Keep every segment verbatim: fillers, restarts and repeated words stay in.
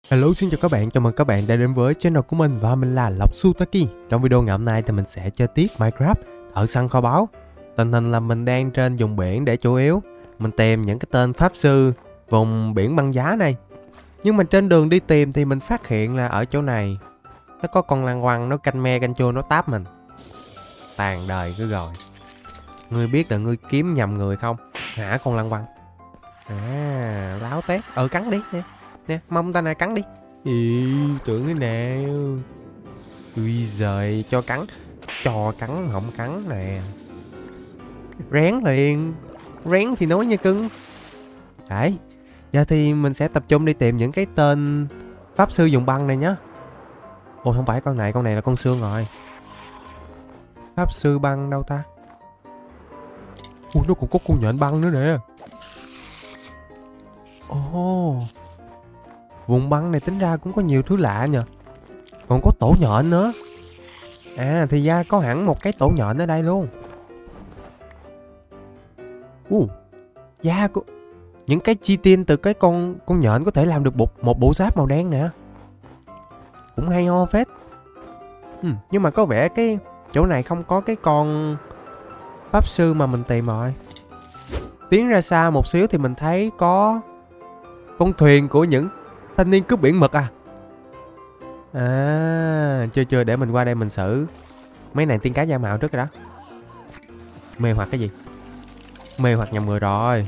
Hello, xin chào các bạn, chào mừng các bạn đã đến với channel của mình và mình là Lộc Sutaki. Trong video ngày hôm nay thì mình sẽ chơi tiếp Minecraft thợ săn kho báu. Tình hình là mình đang trên vùng biển để chủ yếu mình tìm những cái tên pháp sư vùng biển băng giá này. Nhưng mà trên đường đi tìm thì mình phát hiện là ở chỗ này nó có con lăng quăng, nó canh me canh chua, nó táp mình. Tàn đời cứ rồi. Ngươi biết là ngươi kiếm nhầm người không? Hả con lăng quăng? À, láo tét. Ờ cắn đi nè. Nè, mong ta này cắn đi. Ý, tưởng thế nào. Ui giời, cho cắn. Cho cắn không cắn nè. Rén liền. Rén thì nói như cưng. Đấy. Giờ thì mình sẽ tập trung đi tìm những cái tên pháp sư dùng băng này nhá. Ôi không phải con này, con này là con xương rồi. Pháp sư băng đâu ta? Ui nó còn có con nhện băng nữa nè. Ồ oh. Vùng băng này tính ra cũng có nhiều thứ lạ nhờ. Còn có tổ nhện nữa. À thì ra có hẳn một cái tổ nhện ở đây luôn. uh, Da của những cái chi tiên từ cái con con nhện có thể làm được một, một bộ giáp màu đen nè. Cũng hay ho phết. ừ, Nhưng mà có vẻ cái chỗ này không có cái con pháp sư mà mình tìm rồi. Tiến ra xa một xíu thì mình thấy có con thuyền của những thanh niên cướp biển mực à. À chưa chưa để mình qua đây mình xử mấy này tiên cá da mạo trước rồi đó. Mê hoặc cái gì? Mê hoặc nhầm người rồi.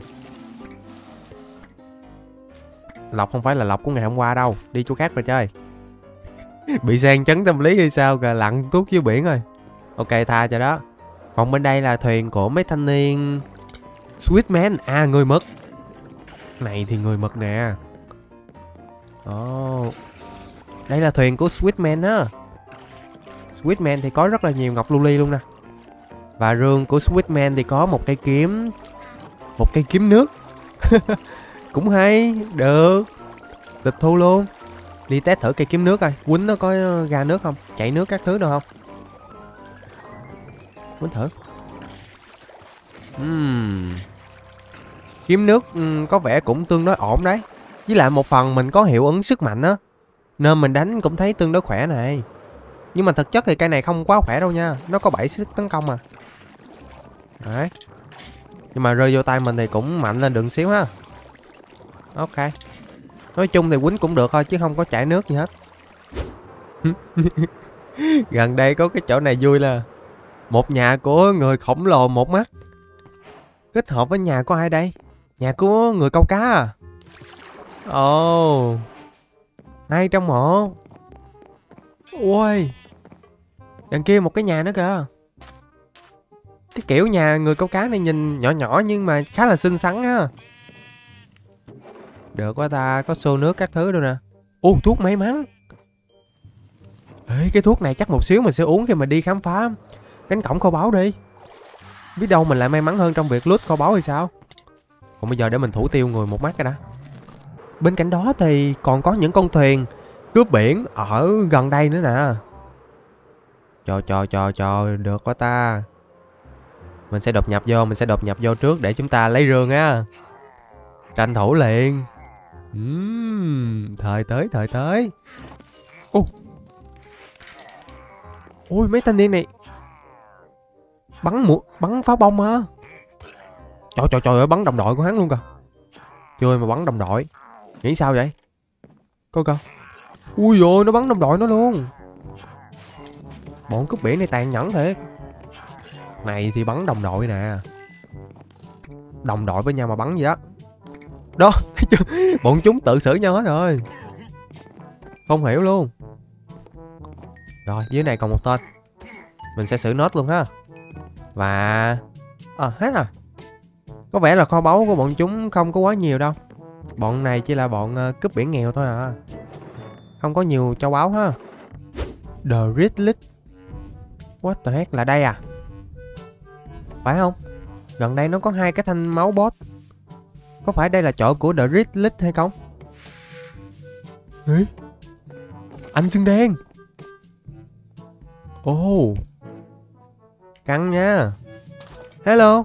Lộc không phải là Lộc của ngày hôm qua đâu. Đi chỗ khác rồi chơi. Bị sang chấn tâm lý hay sao kìa, lặn tuốt dưới biển rồi. Ok tha cho đó. Còn bên đây là thuyền của mấy thanh niên Sweetman. À người mực. Này thì người mực nè. Ồ oh. Đây là thuyền của Sweetman á. Sweetman thì có rất là nhiều ngọc lưu ly luôn nè. Và rương của Sweetman thì có một cây kiếm. Một cây kiếm nước. Cũng hay. Được. Tịch thu luôn. Đi test thử cây kiếm nước coi. Quýnh nó có ra nước không? Chảy nước các thứ đâu không? Quýnh thử. uhm. Kiếm nước có vẻ cũng tương đối ổn đấy. Với lại một phần mình có hiệu ứng sức mạnh á, nên mình đánh cũng thấy tương đối khỏe này. Nhưng mà thực chất thì cây này không quá khỏe đâu nha. Nó có bảy sức tấn công à. Đấy. Nhưng mà rơi vô tay mình thì cũng mạnh lên được xíu ha. Ok. Nói chung thì quýnh cũng được thôi chứ không có chảy nước gì hết. Gần đây có cái chỗ này vui là một nhà của người khổng lồ một mắt kết hợp với nhà của ai đây? Nhà của người câu cá à? Ồ oh. Hai trong một. Ôi. Đằng kia một cái nhà nữa kìa. Cái kiểu nhà người câu cá này nhìn nhỏ nhỏ nhưng mà khá là xinh xắn ha. Được quá ta, có xô nước các thứ đâu nè. Ô thuốc may mắn. Ê cái thuốc này chắc một xíu mình sẽ uống khi mà đi khám phá cánh cổng kho báu đi. Biết đâu mình lại may mắn hơn trong việc lút kho báu hay sao. Còn bây giờ để mình thủ tiêu người một mắt cái đã. Bên cạnh đó thì còn có những con thuyền cướp biển ở gần đây nữa nè. Cho cho cho cho được quá ta. Mình sẽ đột nhập vô, mình sẽ đột nhập vô trước để chúng ta lấy rương á. Tranh thủ liền. uhm, Thời tới, thời tới. Ô. Ôi mấy thanh niên này bắn mu bắn pháo bông hả? Trời trời trời ơi, bắn đồng đội của hắn luôn kìa. Chơi mà bắn đồng đội. Nghĩ sao vậy? Coi coi. Ui dồi, nó bắn đồng đội nó luôn. Bọn cướp biển này tàn nhẫn thiệt. Này thì bắn đồng đội nè. Đồng đội với nhau mà bắn gì đó. Đó, thấy chưa? Bọn chúng tự xử nhau hết rồi. Không hiểu luôn. Rồi, dưới này còn một tên. Mình sẽ xử nốt luôn ha. Và... À, hết rồi. Có vẻ là kho báu của bọn chúng không có quá nhiều đâu. Bọn này chỉ là bọn uh, cướp biển nghèo thôi à. Không có nhiều châu báu ha. The Ridley. What the heck, là đây à? Phải không? Gần đây nó có hai cái thanh máu boss. Có phải đây là chỗ của The Ridley hay không? Ê? Anh xương đen. Ồ oh. Căng nha. Hello.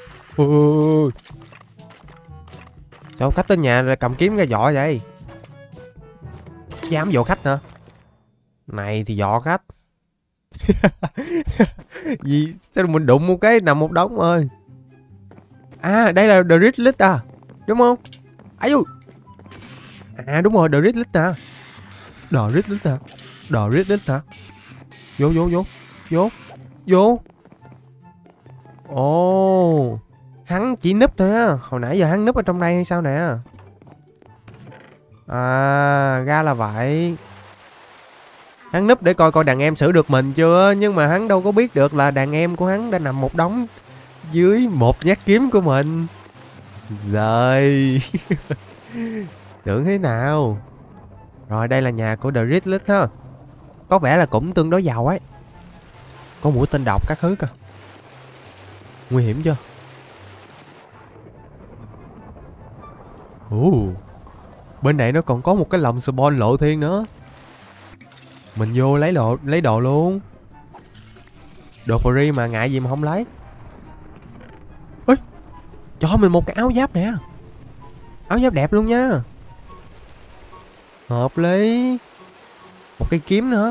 Ôi. Sao cách tới nhà rồi cầm kiếm ra dọ vậy? Dám dò khách hả? Này thì dò khách. Gì? Sao mình đụng một cái nằm một đống ơi. À đây là The Ridley à, đúng không? Ấy ui. À đúng rồi, The Ridley à. The Ridley à. The Ridley hả? Vô vô vô. Vô. Vô. Ồ. Hắn chỉ núp thôi á. Hồi nãy giờ hắn núp ở trong đây hay sao nè? À ra là vậy. Hắn núp để coi coi đàn em xử được mình chưa. Nhưng mà hắn đâu có biết được là đàn em của hắn đã nằm một đống dưới một nhát kiếm của mình. Rồi. Tưởng thế nào. Rồi đây là nhà của The Ridley ha. Có vẻ là cũng tương đối giàu ấy. Có mũi tên độc các thứ cơ. Nguy hiểm chưa? Ồ. Bên này nó còn có một cái lồng spawn lộ thiên nữa. Mình vô lấy đồ, lấy đồ luôn. Đồ free mà ngại gì mà không lấy. Ê, cho mình một cái áo giáp nè. Áo giáp đẹp luôn nha. Hợp lý. Một cây kiếm nữa.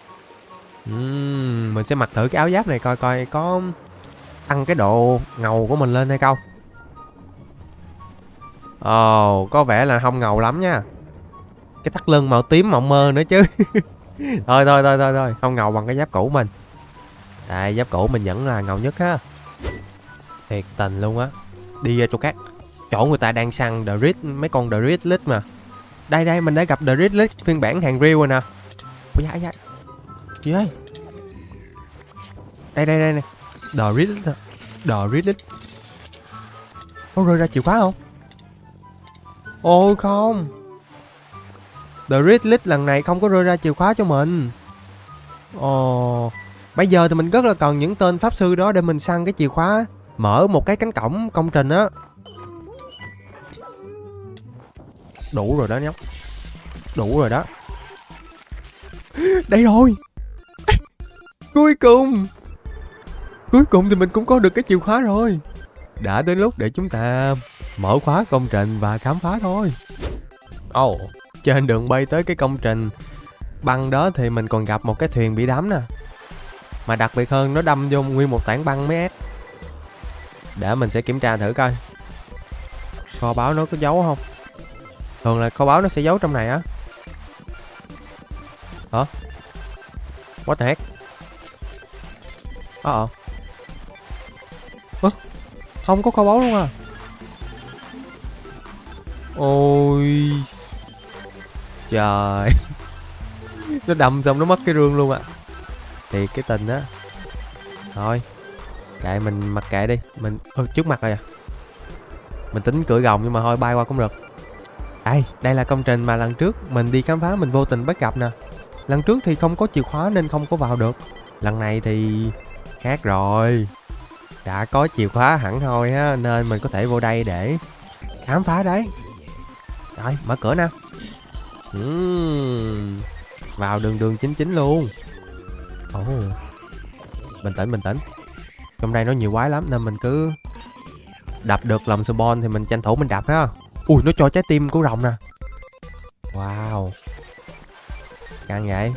uhm, Mình sẽ mặc thử cái áo giáp này coi coi có tăng cái độ ngầu của mình lên hay không. Ồ, oh, có vẻ là không ngầu lắm nha. Cái thắt lưng màu tím mộng mơ nữa chứ. Thôi thôi thôi thôi thôi, không ngầu bằng cái giáp cũ mình. Đây, giáp cũ mình vẫn là ngầu nhất ha. Thiệt tình luôn á. Đi ra chỗ khác. Chỗ người ta đang săn The Rid, mấy con The Ridley mà. Đây đây, mình đã gặp The Ridley phiên bản hàng real rồi nè. Ủa da da. Gì ơi? Đây đây đây nè. The Ridley. The Ridley. Có rơi ra chìa khóa không? Ôi không. The Ridley lần này không có rơi ra chìa khóa cho mình. Ồ. Bây giờ thì mình rất là cần những tên pháp sư đó để mình săn cái chìa khóa. Mở một cái cánh cổng công trình á. Đủ rồi đó nhóc. Đủ rồi đó. Đây rồi. Cuối cùng. Cuối cùng thì mình cũng có được cái chìa khóa rồi. Đã đến lúc để chúng ta mở khóa công trình và khám phá thôi. Ồ, oh, trên đường bay tới cái công trình băng đó thì mình còn gặp một cái thuyền bị đắm nè. Mà đặc biệt hơn, nó đâm vô nguyên một tảng băng mét. Để mình sẽ kiểm tra thử coi kho báu nó có giấu không. Thường là kho báu nó sẽ giấu trong này á. Hả? What the heck? Ờ ờ. Không có kho báu luôn à. Ôi trời. Nó đâm xong nó mất cái rương luôn à. Thì cái tình á. Thôi kệ, mình mặc kệ đi. Mình ừ, trước mặt rồi à. Mình tính cưỡi gồng nhưng mà thôi bay qua cũng được. Đây, đây là công trình mà lần trước mình đi khám phá mình vô tình bắt gặp nè. Lần trước thì không có chìa khóa nên không có vào được. Lần này thì khác rồi. Đã có chìa khóa hẳn thôi á, nên mình có thể vô đây để khám phá đấy. Rồi, mở cửa nào. uhm, Vào đường đường chính chính luôn. Ồ, oh. Bình tĩnh, bình tĩnh. Trong đây nó nhiều quái lắm nên mình cứ đập được lòng spawn thì mình tranh thủ mình đập ha. Ui, nó cho trái tim của rồng nè. Wow. Căng vậy.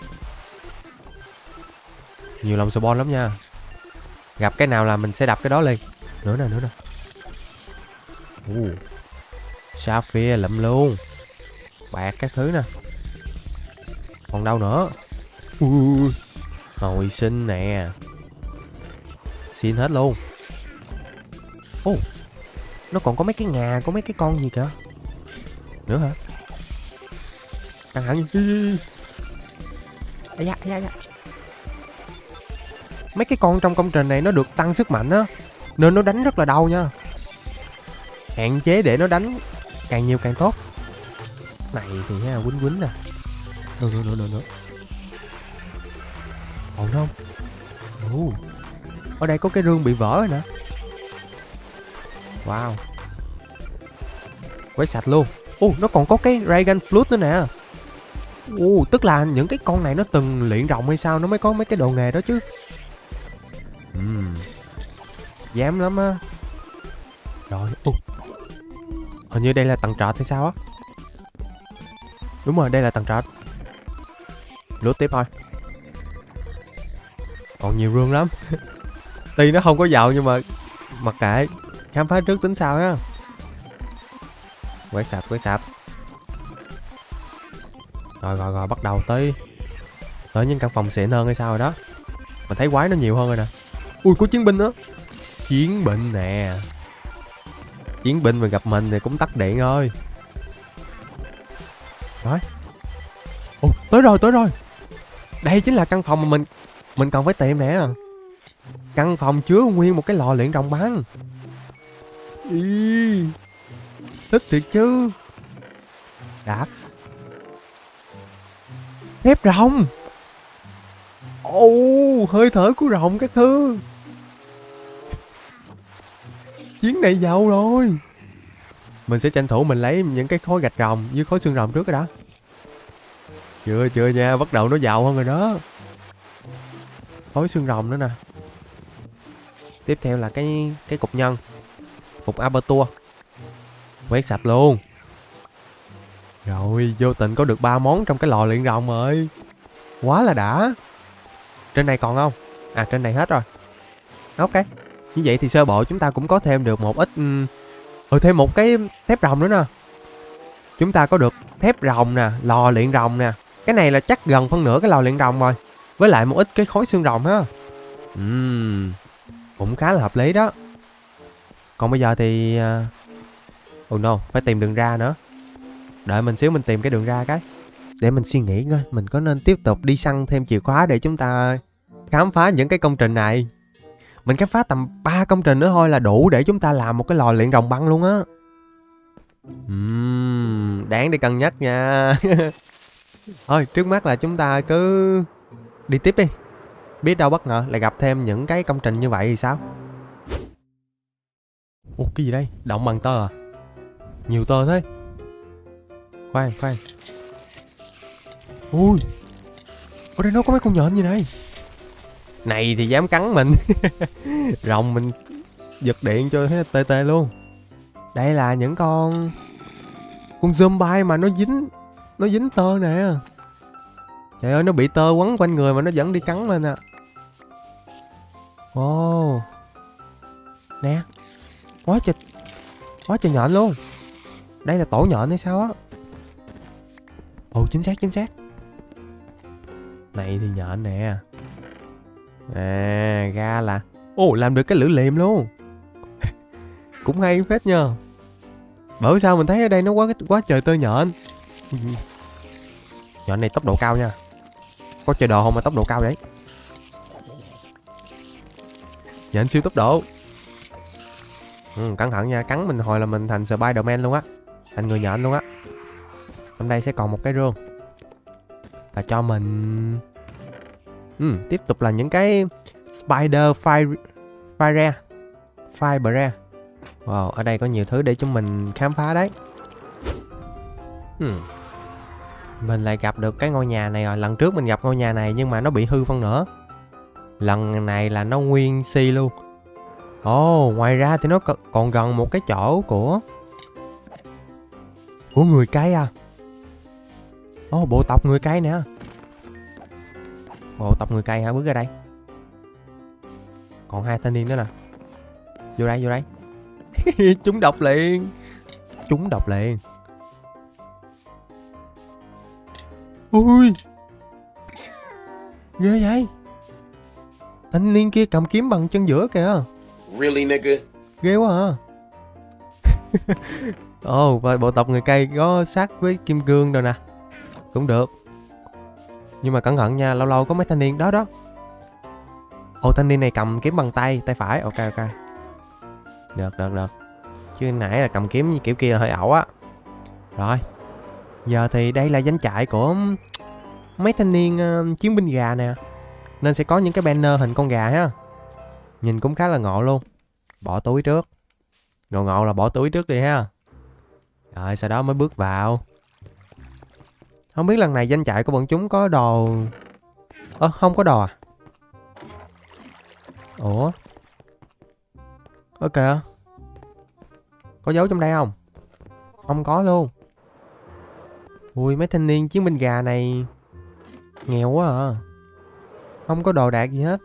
Nhiều lòng spawn lắm nha. Gặp cái nào là mình sẽ đập cái đó liền. Nữa nè, nữa nè. uh. Sapphire lụm luôn. Bạc các thứ nè. Còn đâu nữa. uh. Hồi sinh nè. Xin hết luôn. Ồ, oh, nó còn có mấy cái ngà, có mấy cái con gì kìa. Nữa hả? Căng thẳng. Ây da, ây da, ây da. Mấy cái con trong công trình này nó được tăng sức mạnh á, nên nó đánh rất là đau nha. Hạn chế để nó đánh càng nhiều càng tốt. Này thì ha, quýnh quýnh nè. Nữa nữa nữa nữa nữa. Ổn không? Ồ, ở đây có cái rương bị vỡ rồi nè. Wow. Quét sạch luôn. Ồ, nó còn có cái Dragon Flute nữa nè. Ồ, tức là những cái con này nó từng luyện rồng hay sao nó mới có mấy cái đồ nghề đó chứ. uhm. Dám lắm á. Rồi, ồ, hình như đây là tầng trệt hay sao á. Đúng rồi, đây là tầng trệt. Lướt tiếp thôi. Còn nhiều rương lắm. Tuy nó không có giàu nhưng mà mặc kệ, khám phá trước tính sau ha. Quét sạch, quét sạch. Rồi rồi rồi, bắt đầu tới tới những căn phòng xịn hơn hay sao rồi đó. Mình thấy quái nó nhiều hơn rồi nè. Ui, có chiến binh nữa. Chiến binh nè. Chiến binh mà gặp mình thì cũng tắt điện thôi. Rồi. Ồ, tới rồi, tới rồi. Đây chính là căn phòng mà mình mình cần phải tìm nè. Căn phòng chứa nguyên một cái lò luyện rồng băng. Ý, thích thiệt chứ. Đã. Phép rồng. Ồ, hơi thở của rồng các thứ. Chuyến này giàu rồi. Mình sẽ tranh thủ mình lấy những cái khối gạch rồng với khối xương rồng trước rồi đó. Chưa chưa nha, bắt đầu nó giàu hơn rồi đó. Khối xương rồng nữa nè. Tiếp theo là cái cái cục nhân. Cục aperture. Quét sạch luôn. Rồi, vô tình có được ba món trong cái lò luyện rồng rồi. Quá là đã. Trên này còn không? À, trên này hết rồi. Ok. Như vậy thì sơ bộ chúng ta cũng có thêm được một ít... Ừ, thêm một cái thép rồng nữa nè. Chúng ta có được thép rồng nè, lò luyện rồng nè. Cái này là chắc gần phân nửa cái lò luyện rồng rồi. Với lại một ít cái khối xương rồng ha. Uhm, cũng khá là hợp lý đó. Còn bây giờ thì... Oh no, phải tìm đường ra nữa. Đợi mình xíu, mình tìm cái đường ra cái. Để mình suy nghĩ coi, mình có nên tiếp tục đi săn thêm chìa khóa để chúng ta khám phá những cái công trình này. Mình khám phá tầm ba công trình nữa thôi là đủ để chúng ta làm một cái lò luyện rồng băng luôn á. Uhm, đáng để cân nhắc nha. Thôi, trước mắt là chúng ta cứ đi tiếp đi. Biết đâu bất ngờ lại gặp thêm những cái công trình như vậy thì sao? Ủa, cái gì đây? Động bằng tơ à? Nhiều tơ thế. Khoan, khoan. Ui, ở đây nó có mấy con nhện gì này. Này thì dám cắn mình. Rồng mình giật điện cho thấy tê tê luôn. Đây là những con con zombie mà nó dính nó dính tơ nè. Trời ơi, nó bị tơ quấn quanh người mà nó vẫn đi cắn mình à. Ồ, nè, quá trời quá trời nhện luôn. Đây là tổ nhện hay sao á? Ồ, chính xác chính xác. Này thì nhện nè. À, ra là... Ồ, làm được cái lưỡi liềm luôn. Cũng hay phết nha. Bởi sao mình thấy ở đây nó quá quá trời tơ nhện. Nhện này tốc độ cao nha. Có chơi đồ không mà tốc độ cao vậy? Nhện siêu tốc độ. Ừ, cẩn thận nha, cắn mình hồi là mình thành Spider-Man luôn á. Thành người nhện luôn á. Trong đây sẽ còn một cái rương. Và cho mình... Ừ, tiếp tục là những cái Spider Fire Fire Fibre. Wow, ở đây có nhiều thứ để chúng mình khám phá đấy. Hmm. Mình lại gặp được cái ngôi nhà này rồi. Lần trước mình gặp ngôi nhà này nhưng mà nó bị hư phân nửa. Lần này là nó nguyên si luôn. Ồ, oh, ngoài ra thì nó còn gần một cái chỗ của Của người cây à. Ồ, oh, bộ tộc người cây nè. Bộ tộc người cây hả? Bước ra đây. Còn hai thanh niên nữa nè. Vô đây, vô đây. Chúng độc liền. Chúng độc liền. Ui, ghê vậy. Thanh niên kia cầm kiếm bằng chân giữa kìa. Really, nigga? Ghê quá hả? Ồ, oh, và bộ tộc người cây có sát với kim cương rồi nè. Cũng được. Nhưng mà cẩn thận nha, lâu lâu có mấy thanh niên đó đó. Ồ, thanh niên này cầm kiếm bằng tay, tay phải. Ok, ok. Được, được, được. Chứ nãy là cầm kiếm như kiểu kia là hơi ẩu á. Rồi. Giờ thì đây là doanh trại của mấy thanh niên uh, chiến binh gà nè. Nên sẽ có những cái banner hình con gà ha. Nhìn cũng khá là ngộ luôn. Bỏ túi trước. Ngộ ngộ là bỏ túi trước đi ha. Rồi sau đó mới bước vào. Không biết lần này doanh trại của bọn chúng có đồ... Ơ, à, không có đồ à? Ủa? Ok. Có dấu trong đây không? Không có luôn. Ui, mấy thanh niên chiến binh gà này nghèo quá à. Không có đồ đạc gì hết.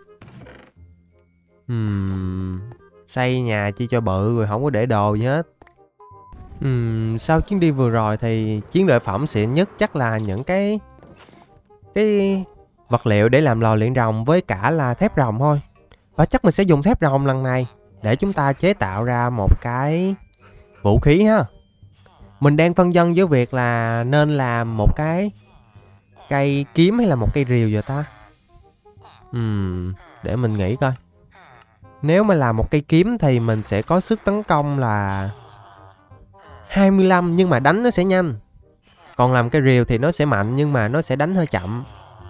Ừm, xây nhà chi cho bự rồi không có để đồ gì hết. Ừm, sau chuyến đi vừa rồi thì chiến lợi phẩm xịn nhất chắc là những cái cái vật liệu để làm lò luyện rồng với cả là thép rồng thôi. Và chắc mình sẽ dùng thép rồng lần này để chúng ta chế tạo ra một cái vũ khí ha. Mình đang phân vân với việc là nên làm một cái cây kiếm hay là một cây rìu vậy ta. Ừm, để mình nghĩ coi. Nếu mà làm một cây kiếm thì mình sẽ có sức tấn công là hai mươi lăm nhưng mà đánh nó sẽ nhanh. Còn làm cây rìu thì nó sẽ mạnh nhưng mà nó sẽ đánh hơi chậm.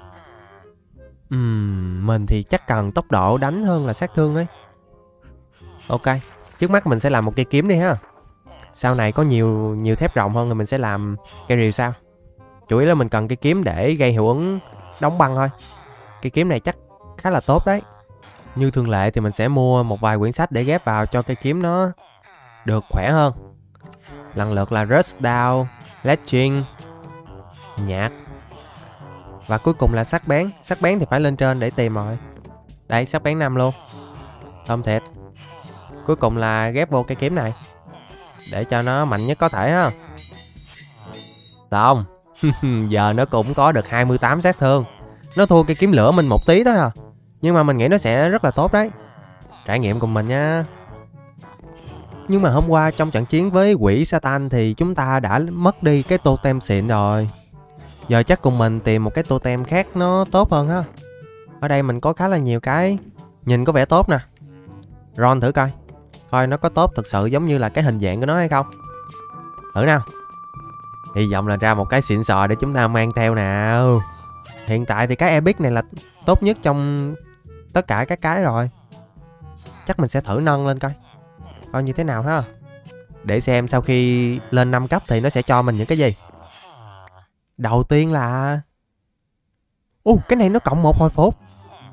Ừm, mình thì chắc cần tốc độ đánh hơn là sát thương ấy. Ok, trước mắt mình sẽ làm một cây kiếm đi ha. Sau này có nhiều nhiều thép rộng hơn thì mình sẽ làm cây rìu sau. Chủ yếu là mình cần cây kiếm để gây hiệu ứng đóng băng thôi. Cây kiếm này chắc khá là tốt đấy. Như thường lệ thì mình sẽ mua một vài quyển sách để ghép vào cho cây kiếm nó được khỏe hơn. Lần lượt là Rush Down, Legend, nhạc và cuối cùng là sắc bén. Sắc bén thì phải lên trên để tìm rồi. Đây, sắc bén năm luôn. Thơm thiệt. Cuối cùng là ghép vô cây kiếm này để cho nó mạnh nhất có thể ha. Xong. Giờ nó cũng có được hai mươi tám sát thương. Nó thua cây kiếm lửa mình một tí thôi à. Nhưng mà mình nghĩ nó sẽ rất là tốt đấy. Trải nghiệm cùng mình nha. Nhưng mà hôm qua trong trận chiến với quỷ Satan thì chúng ta đã mất đi cái totem xịn rồi. Giờ chắc cùng mình tìm một cái totem khác nó tốt hơn ha. Ở đây mình có khá là nhiều cái nhìn có vẻ tốt nè. Ron thử coi. Coi nó có tốt thực sự giống như là cái hình dạng của nó hay không. Thử nào. Hy vọng là ra một cái xịn sò để chúng ta mang theo nào. Hiện tại thì cái epic này là tốt nhất trong tất cả các cái rồi. Chắc mình sẽ thử nâng lên coi. Coi như thế nào ha. Để xem sau khi lên năm cấp thì nó sẽ cho mình những cái gì. Đầu tiên là Ồ, uh, cái này nó cộng một hồi phục.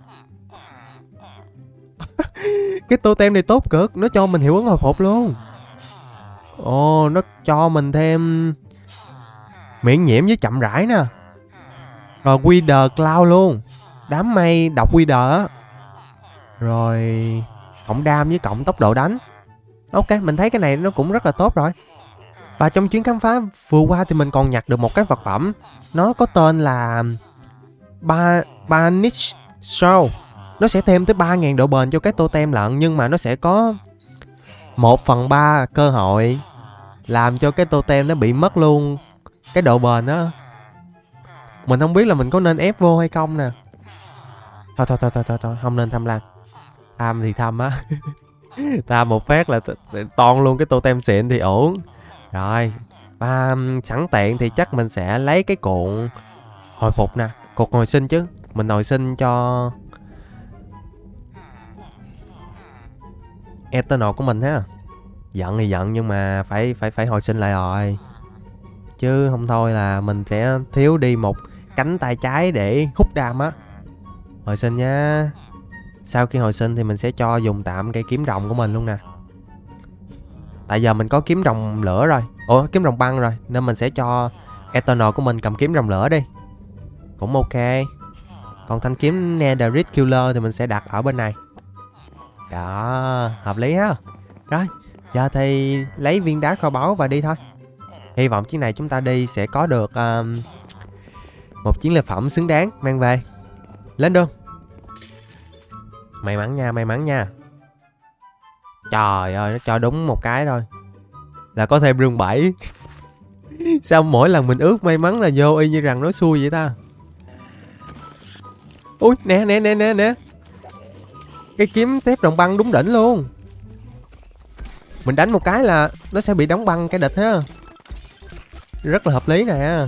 Cái totem này tốt cực. Nó cho mình hiệu ứng hồi phục luôn. Ồ, oh, nó cho mình thêm miễn nhiễm với chậm rãi nè. Rồi Wither Cloud luôn. Đám mây độc Wither á. Rồi cộng đam với cộng tốc độ đánh. Ok, mình thấy cái này nó cũng rất là tốt rồi. Và trong chuyến khám phá vừa qua thì mình còn nhặt được một cái vật phẩm. Nó có tên là ba Banish Show. Nó sẽ thêm tới ba nghìn độ bền cho cái totem lận. Nhưng mà nó sẽ có một phần ba cơ hội làm cho cái totem nó bị mất luôn cái độ bền á. Mình không biết là mình có nên ép vô hay không nè. Thôi thôi thôi thôi thôi, thôi. Không nên tham lam. Tham thì tham á. Tham một phát là ton luôn cái totem xịn thì ổn. Rồi. Và sẵn tiện thì chắc mình sẽ lấy cái cuộn hồi phục nè. Cục hồi sinh chứ. Mình hồi sinh cho Eternal của mình ha. Giận thì giận nhưng mà phải phải phải hồi sinh lại rồi. Chứ không thôi là mình sẽ thiếu đi một cánh tay trái để hút đam á. Hồi sinh nha. Sau khi hồi sinh thì mình sẽ cho dùng tạm cây kiếm rồng của mình luôn nè. Tại giờ mình có kiếm rồng lửa rồi. Ủa, kiếm rồng băng rồi. Nên mình sẽ cho Eternal của mình cầm kiếm rồng lửa đi. Cũng ok. Còn thanh kiếm Netherite Killer thì mình sẽ đặt ở bên này. Đó, hợp lý ha. Rồi, giờ thì lấy viên đá kho báu và đi thôi. Hy vọng chuyến này chúng ta đi sẽ có được um, một chiến lợi phẩm xứng đáng mang về. Lên đường. May mắn nha, may mắn nha. Trời ơi, nó cho đúng một cái thôi là có thêm rương bảy. Sao mỗi lần mình ước may mắn là vô y như rằng nó xui vậy ta. Ui, nè nè nè nè nè. Cái kiếm thép đồng băng đúng đỉnh luôn. Mình đánh một cái là nó sẽ bị đóng băng cái địch ha. Rất là hợp lý nè.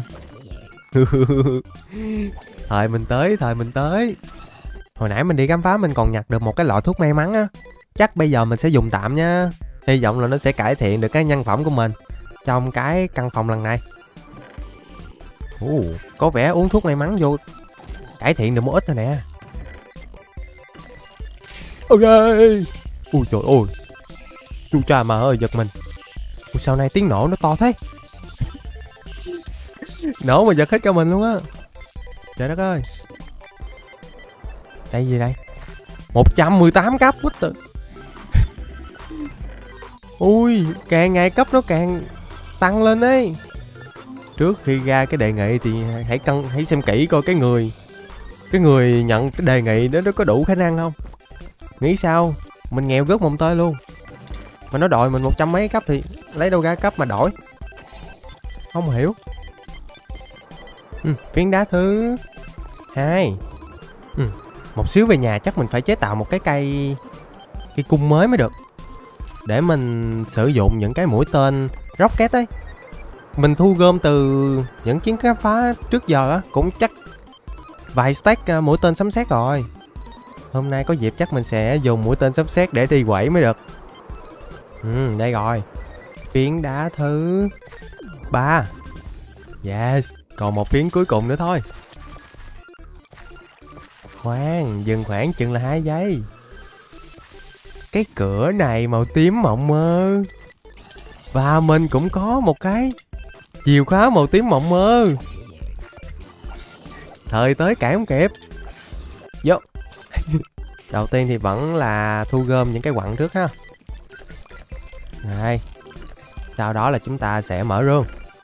Thời mình tới, thời mình tới. Hồi nãy mình đi khám phá mình còn nhặt được một cái lọ thuốc may mắn á. Chắc bây giờ mình sẽ dùng tạm nha. Hy vọng là nó sẽ cải thiện được cái nhân phẩm của mình trong cái căn phòng lần này. Ồ, có vẻ uống thuốc may mắn vô cải thiện được một ít thôi nè. Ok. Ui trời ơi. Chú cha mà ơi, giật mình. Ủa, sao nay tiếng nổ nó to thế? Nổ mà giật hết cả mình luôn á. Trời đất ơi. Đây gì đây? một trăm mười tám cấp. What the... Ui, càng ngày cấp nó càng tăng lên đấy. Trước khi ra cái đề nghị thì hãy cân hãy xem kỹ coi cái người cái người nhận cái đề nghị đó nó có đủ khả năng không. Nghĩ sao? Mình nghèo gớt mồng tơi luôn. Mà nó đòi mình một trăm mấy cấp thì lấy đâu ra cấp mà đổi. Không hiểu. Ừ, phiến đá thứ hai. Ừ, một xíu về nhà chắc mình phải chế tạo một cái cây cây cung mới mới được. Để mình sử dụng những cái mũi tên rocket ấy. Mình thu gom từ những chuyến khám phá trước giờ á, cũng chắc vài stack mũi tên sấm sét rồi. Hôm nay có dịp chắc mình sẽ dùng mũi tên sấm sét để đi quẩy mới được. Ừ, đây rồi. Phiến đá thứ ba. Yes, còn một phiến cuối cùng nữa thôi. Khoan, dừng khoảng chừng là hai giây. Cái cửa này màu tím mộng mơ. Và mình cũng có một cái chìa khóa màu tím mộng mơ. Thời tới cản không kịp. Vô. Đầu tiên thì vẫn là thu gom những cái quặng trước ha. Này. Sau đó là chúng ta sẽ mở rương.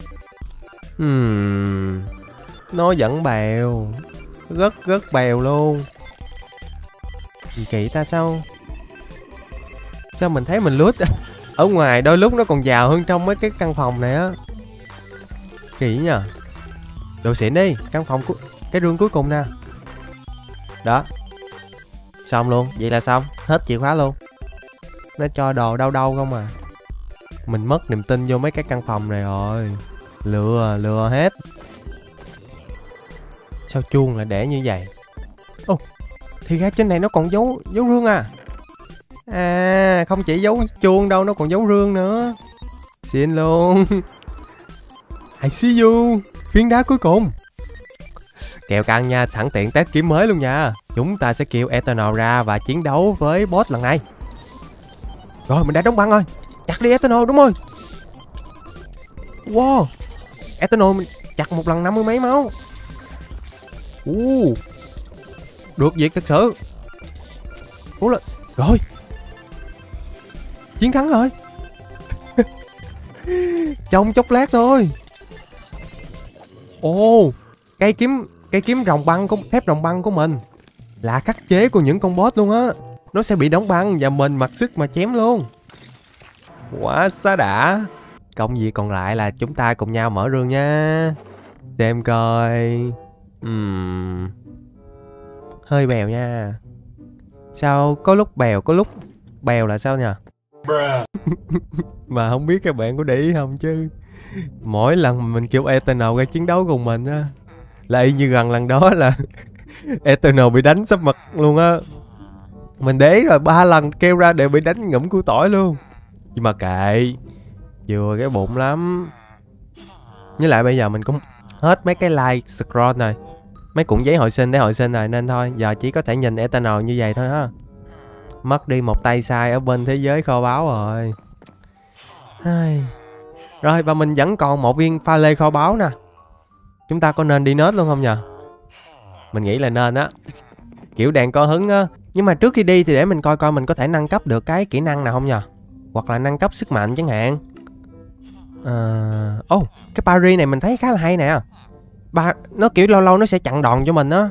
Hmm. Nó vẫn bèo. Rất rất bèo luôn. Gì kỳ ta, sao Sao mình thấy mình lướt ở ngoài đôi lúc nó còn giàu hơn trong mấy cái căn phòng này á. Kỳ nhờ. Đồ xịn đi. Căn phòng của cái rương cuối cùng nè. Đó. Xong luôn. Vậy là xong. Hết chìa khóa luôn. Nó cho đồ đâu đâu không à. Mình mất niềm tin vô mấy cái căn phòng này rồi. Lừa lừa hết. Sao chuông lại để như vậy? Ồ, thì ra trên này nó còn dấu dấu rương à. À, không chỉ dấu chuông đâu, nó còn dấu rương nữa. Xin luôn. I see you. Phiến đá cuối cùng. Kèo căng nha, sẵn tiện test kiếm mới luôn nha. Chúng ta sẽ kêu Eternal ra và chiến đấu với boss lần này. Rồi, mình đã đóng băng rồi. Chặt đi Eternal, đúng rồi. Wow, Eternal mình chặt một lần năm mươi mấy máu. uh, Được việc thật sự. Ủa là... Rồi, chiến thắng rồi. Trong chốc lát thôi. Ồ, oh, cây kiếm cây kiếm rồng băng của thép rồng băng của mình là khắc chế của những con boss luôn á. Nó sẽ bị đóng băng và mình mặc sức mà chém luôn. Quá xá đã. Công việc còn lại là chúng ta cùng nhau mở rương nha. Xem coi. uhm. Hơi bèo nha. Sao có lúc bèo có lúc bèo là sao nhỉ? Mà không biết các bạn có để ý không chứ. Mỗi lần mà mình kêu Eternal ra chiến đấu cùng mình á, là y như gần lần đó là Eternal bị đánh sắp mặt luôn á. Mình để ý rồi, ba lần kêu ra đều bị đánh ngủm củ tỏi luôn. Nhưng mà kệ, vừa cái bụng lắm. Với lại bây giờ mình cũng hết mấy cái like scroll rồi, mấy cuộn giấy hồi sinh để hồi sinh rồi, nên thôi giờ chỉ có thể nhìn Eternal như vậy thôi ha. Mất đi một tay sai ở bên thế giới kho báu rồi. Rồi, và mình vẫn còn một viên pha lê kho báu nè. Chúng ta có nên đi nết luôn không nhờ? Mình nghĩ là nên á. Kiểu đang có hứng á. Nhưng mà trước khi đi thì để mình coi coi mình có thể nâng cấp được cái kỹ năng nào không nhờ? Hoặc là nâng cấp sức mạnh chẳng hạn. Ờ... Uh... Oh, cái parry này mình thấy khá là hay nè. Ba... Nó kiểu lâu lâu nó sẽ chặn đòn cho mình á.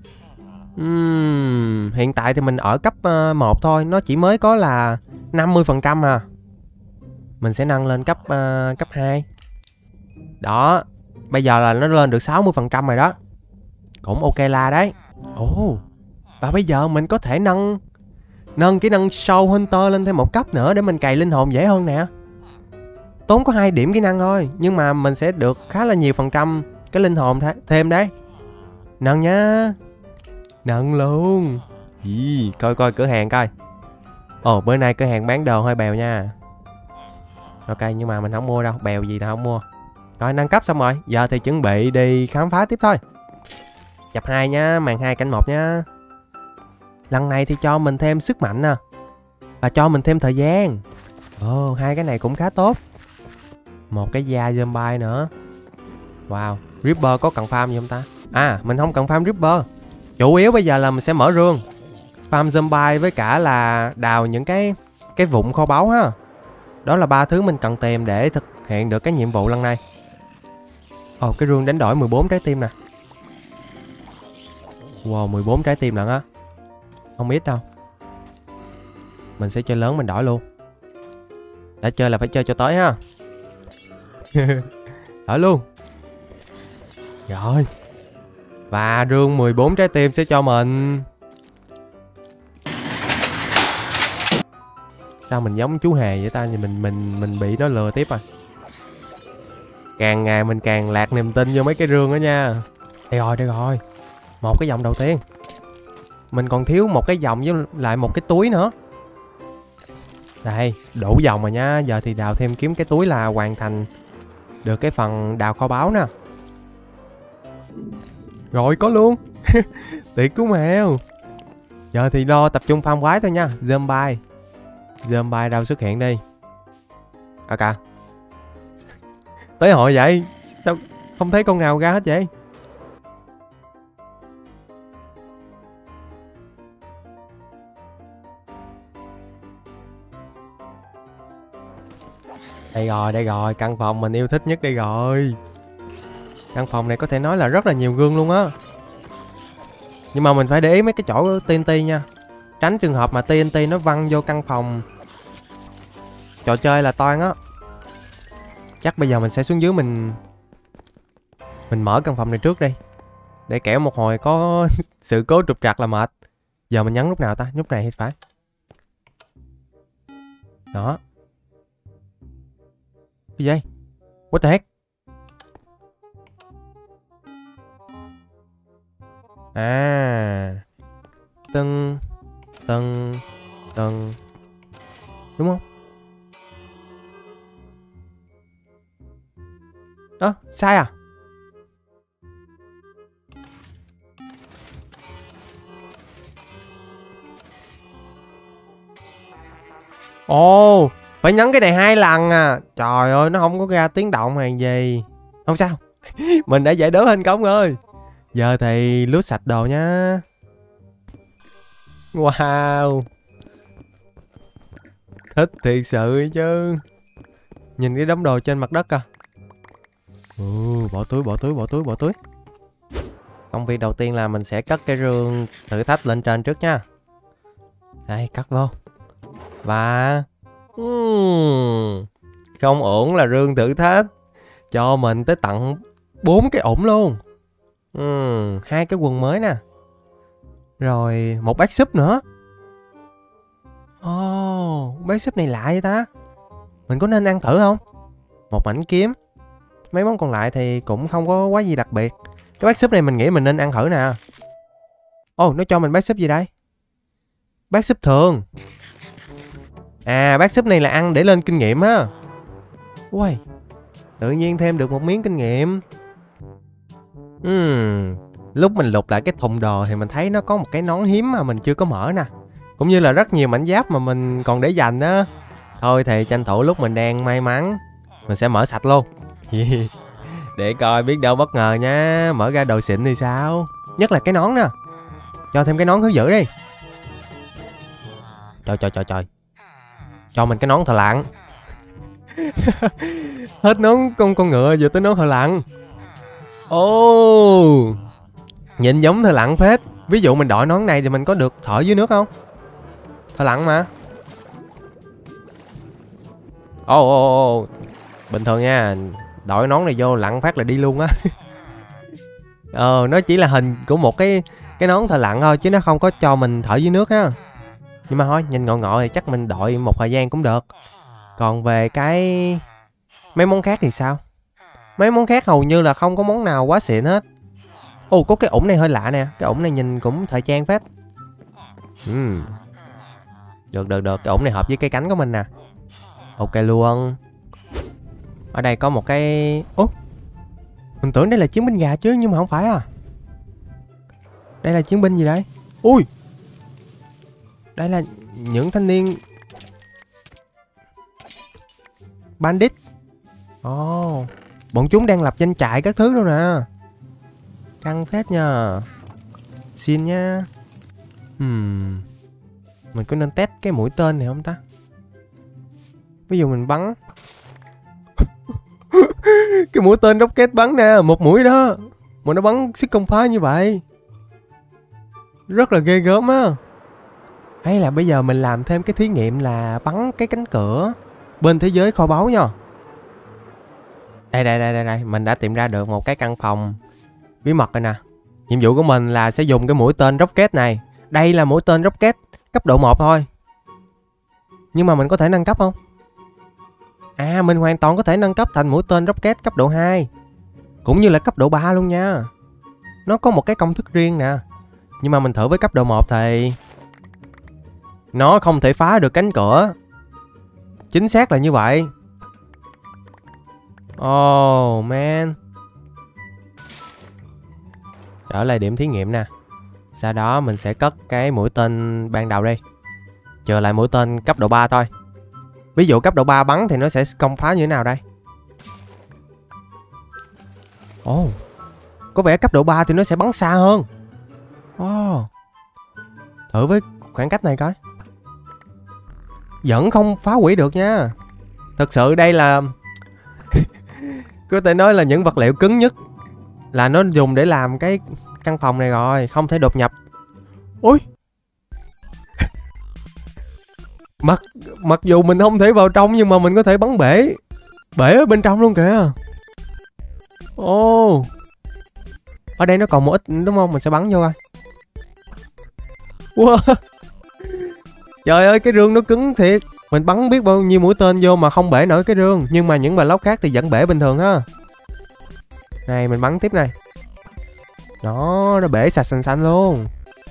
uhm... Hiện tại thì mình ở cấp uh, một thôi. Nó chỉ mới có là năm mươi phần trăm à. Mình sẽ nâng lên cấp uh, cấp hai. Đó. Bây giờ là nó lên được sáu mươi phần trăm rồi đó. Cũng ok la đấy. Ồ. Oh. Và bây giờ mình có thể nâng Nâng kỹ năng Soul Hunter lên thêm một cấp nữa để mình cày linh hồn dễ hơn nè. Tốn có hai điểm kỹ năng thôi, nhưng mà mình sẽ được khá là nhiều phần trăm cái linh hồn thêm đấy. Nâng nhá. Nâng luôn. Ý, coi coi cửa hàng coi. Ồ, bữa nay cửa hàng bán đồ hơi bèo nha. Ok, nhưng mà mình không mua đâu, bèo gì đâu không mua. Rồi, nâng cấp xong rồi, giờ thì chuẩn bị đi khám phá tiếp thôi. Chập hai nhá, màn hai canh một nhá. Lần này thì cho mình thêm sức mạnh nè. Và cho mình thêm thời gian. Ồ, hai cái này cũng khá tốt. Một cái da zombie nữa. Wow, Ripper có cần farm gì không ta? À, mình không cần farm Ripper. Chủ yếu bây giờ là mình sẽ mở rương, farm zombie với cả là đào những cái cái vụn kho báu ha. Đó là ba thứ mình cần tìm để thực hiện được cái nhiệm vụ lần này. Ồ, cái rương đánh đổi mười bốn trái tim nè. Wow, mười bốn trái tim lận á. Không ít đâu. Mình sẽ chơi lớn mình đổi luôn. Đã chơi là phải chơi cho tới ha. Đổi luôn. Rồi. Và rương mười bốn trái tim sẽ cho mình. Sao mình giống chú hề vậy ta? Mình mình mình bị nó lừa tiếp à. Càng ngày mình càng lạc niềm tin vô mấy cái rương đó nha. Đây rồi, đây rồi. Một cái vòng đầu tiên. Mình còn thiếu một cái vòng với lại một cái túi nữa. Đây, đủ vòng rồi nha. Giờ thì đào thêm kiếm cái túi là hoàn thành được cái phần đào kho báu nè. Rồi, có luôn. Tiệc cứu mèo. Giờ thì lo tập trung farm quái thôi nha. Zombie. Zombie đâu xuất hiện đi. À cả. Tới hội vậy. Sao không thấy con nào ra hết vậy? Đây rồi, đây rồi. Căn phòng mình yêu thích nhất đây rồi. Căn phòng này có thể nói là rất là nhiều gương luôn á. Nhưng mà mình phải để ý mấy cái chỗ tê en tê nha. Tránh trường hợp mà tê en tê nó văng vô căn phòng trò chơi là toan á. Chắc bây giờ mình sẽ xuống dưới mình Mình mở căn phòng này trước đi. Để kẻo một hồi có sự cố trục trặc là mệt. Giờ mình nhấn lúc nào ta? Lúc này thì phải. Đó. Cái gì? What the heck? À. Tưng Tưng Tưng. Đúng không? Ơ, à, sai à? Ồ, oh, phải nhấn cái này hai lần à. Trời ơi, nó không có ra tiếng động hàng gì. Không sao. Mình đã giải đố thành công rồi. Giờ thì lướt sạch đồ nha. Wow. Thích thiệt sự chứ. Nhìn cái đống đồ trên mặt đất kìa. Ừ, bỏ túi, bỏ túi, bỏ túi, bỏ túi. Công việc đầu tiên là mình sẽ cất cái rương thử thách lên trên trước nha. Đây, cất vô. Và uhm, không ổn là rương thử thách cho mình tới tận bốn cái ổn luôn. uhm, Hai cái quần mới nè. Rồi một bát súp nữa. Ồ, oh, bát súp này lạ vậy ta. Mình có nên ăn thử không? Một mảnh kiếm. Mấy món còn lại thì cũng không có quá gì đặc biệt. Cái bát súp này mình nghĩ mình nên ăn thử nè. Ồ, oh, nó cho mình bát súp gì đây? Bát súp thường. À, bát súp này là ăn để lên kinh nghiệm á. Ui, tự nhiên thêm được một miếng kinh nghiệm. uhm, Lúc mình lục lại cái thùng đồ thì mình thấy nó có một cái nón hiếm mà mình chưa có mở nè. Cũng như là rất nhiều mảnh giáp mà mình còn để dành á. Thôi thì tranh thủ lúc mình đang may mắn, mình sẽ mở sạch luôn. Để coi biết đâu bất ngờ nha. Mở ra đồ xịn thì sao. Nhất là cái nón nè. Cho thêm cái nón thứ dữ đi. Trời trời trời trời. Cho mình cái nón thợ lặn. Hết nón con con ngựa giờ tới nón thợ lặn. Ồ, oh, nhìn giống thợ lặn phết. Ví dụ mình đội nón này thì mình có được thở dưới nước không? Thợ lặn mà. Ồ oh, oh, oh. Bình thường nha. Đội nón này vô lặn phát là đi luôn á. Ờ, nó chỉ là hình của một cái cái nón thợ lặn thôi, chứ nó không có cho mình thở dưới nước á. Nhưng mà thôi, nhìn ngộ ngộ thì chắc mình đội một thời gian cũng được. Còn về cái mấy món khác thì sao? Mấy món khác hầu như là không có món nào quá xịn hết. Ồ, có cái ủng này hơi lạ nè. Cái ủng này nhìn cũng thời trang phết. uhm. Được, được, được. Cái ủng này hợp với cái cánh của mình nè. Ok luôn. Ở đây có một cái... Ủa? Mình tưởng đây là chiến binh gà chứ, nhưng mà không phải à. Đây là chiến binh gì đây? Ui! Đây là những thanh niên bandit. Ồ, oh, Bọn chúng đang lập danh trại các thứ đâu nè. Căng phết nha. Xin nha. Hmm. Mình có nên test cái mũi tên này không ta? Ví dụ mình bắn cái mũi tên rocket bắn nè, một mũi đó mà nó bắn sức công phá như vậy, rất là ghê gớm á. Hay là bây giờ mình làm thêm cái thí nghiệm là bắn cái cánh cửa bên thế giới kho báu nha. Đây đây đây đây đây, mình đã tìm ra được một cái căn phòng bí mật rồi nè. Nhiệm vụ của mình là sẽ dùng cái mũi tên rocket này. Đây là mũi tên rocket cấp độ một thôi. Nhưng mà mình có thể nâng cấp không? À, mình hoàn toàn có thể nâng cấp thành mũi tên rocket cấp độ hai, cũng như là cấp độ ba luôn nha. Nó có một cái công thức riêng nè. Nhưng mà mình thử với cấp độ một thì nó không thể phá được cánh cửa. Chính xác là như vậy. Oh man. Trở lại điểm thí nghiệm nè. Sau đó mình sẽ cất cái mũi tên ban đầu đi, chờ lại mũi tên cấp độ ba thôi. Ví dụ cấp độ ba bắn thì nó sẽ công phá như thế nào đây? Ồ, oh, có vẻ cấp độ ba thì nó sẽ bắn xa hơn. Oh. Thử với khoảng cách này coi. Vẫn không phá hủy được nha. Thật sự đây là có thể nói là những vật liệu cứng nhất là nó dùng để làm cái căn phòng này rồi, không thể đột nhập. Ôi, Mặc mặc dù mình không thể vào trong nhưng mà mình có thể bắn bể Bể ở bên trong luôn kìa. Ồ, oh. Ở đây nó còn một ít đúng không? Mình sẽ bắn vô coi. Wow. Trời ơi, cái rương nó cứng thiệt. Mình bắn biết bao nhiêu mũi tên vô mà không bể nổi cái rương. Nhưng mà những block khác thì vẫn bể bình thường ha. Này, mình bắn tiếp này. Đó, nó bể sạch xanh xanh luôn.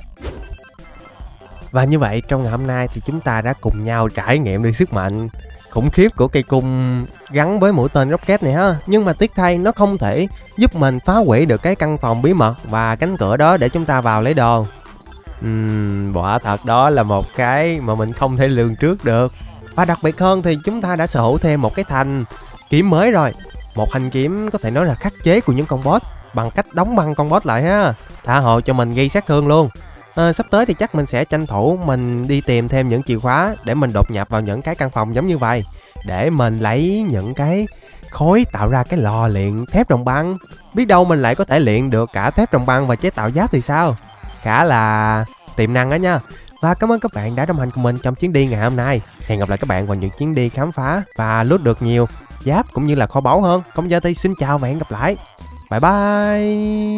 Và như vậy trong ngày hôm nay thì chúng ta đã cùng nhau trải nghiệm được sức mạnh khủng khiếp của cây cung gắn với mũi tên rocket này ha. Nhưng mà tiếc thay nó không thể giúp mình phá hủy được cái căn phòng bí mật và cánh cửa đó để chúng ta vào lấy đồ. Uhm, quả thật đó là một cái mà mình không thể lường trước được. Và đặc biệt hơn thì chúng ta đã sở hữu thêm một cái thanh kiếm mới rồi. Một thanh kiếm có thể nói là khắc chế của những con boss bằng cách đóng băng con boss lại ha, tha hồ cho mình gây sát thương luôn. À, sắp tới thì chắc mình sẽ tranh thủ mình đi tìm thêm những chìa khóa để mình đột nhập vào những cái căn phòng giống như vậy, để mình lấy những cái khối tạo ra cái lò luyện thép đồng băng. Biết đâu mình lại có thể luyện được cả thép đồng băng và chế tạo giáp thì sao. Khá là tiềm năng đó nha. Và cảm ơn các bạn đã đồng hành cùng mình trong chuyến đi ngày hôm nay. Hẹn gặp lại các bạn vào những chuyến đi khám phá và loot được nhiều giáp cũng như là kho báu hơn. Còn giờ thì xin chào và hẹn gặp lại. Bye bye.